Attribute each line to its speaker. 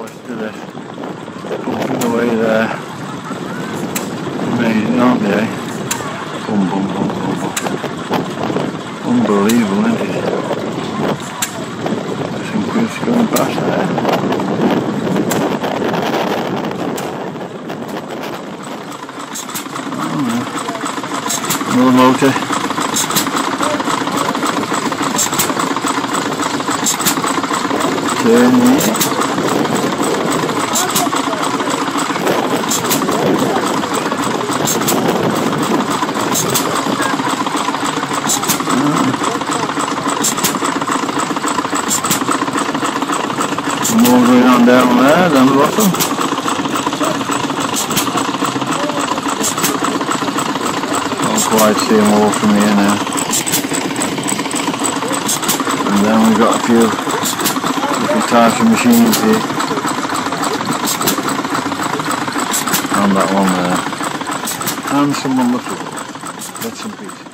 Speaker 1: let's do this. Pumping away there. Amazing, aren't they? Boom, boom, boom, boom, boom. Unbelievable, isn't it? There's some goods going past there. Oh, another motor. Turning it. More going on down there, down the bottom. Can't quite see them all from here now. And then we've got a few different types of machines here. And that one there. And someone looking. Bits and pieces.